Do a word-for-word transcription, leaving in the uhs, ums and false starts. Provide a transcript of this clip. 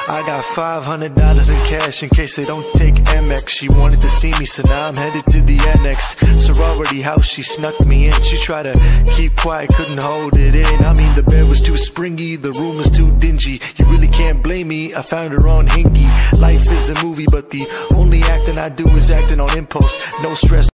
I got five hundred dollars in cash in case they don't take Amex. She wanted to see me, so now I'm headed to the annex. Sorority house, she snuck me in. She tried to keep quiet, couldn't hold it in. I mean, the bed was too springy, the room was too dingy. You really can't blame me, I found her on Hingy. Life is a movie, but the only acting I do is acting on impulse. No stress.